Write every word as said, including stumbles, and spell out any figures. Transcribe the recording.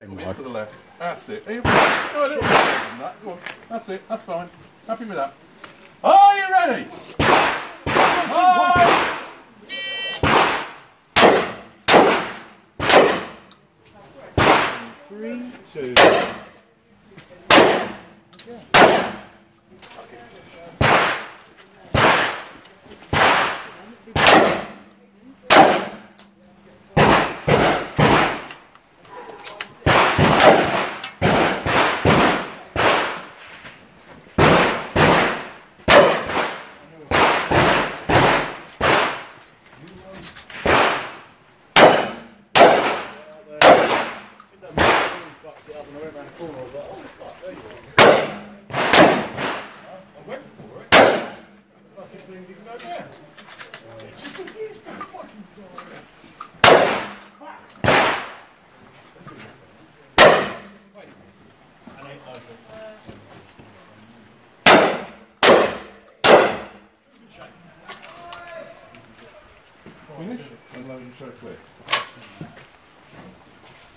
To the left. That's it. Go a little bit further than that. Go on. That's it. That's fine. Happy with that. Are you ready? Five. Three, two. Finish and load and show clear.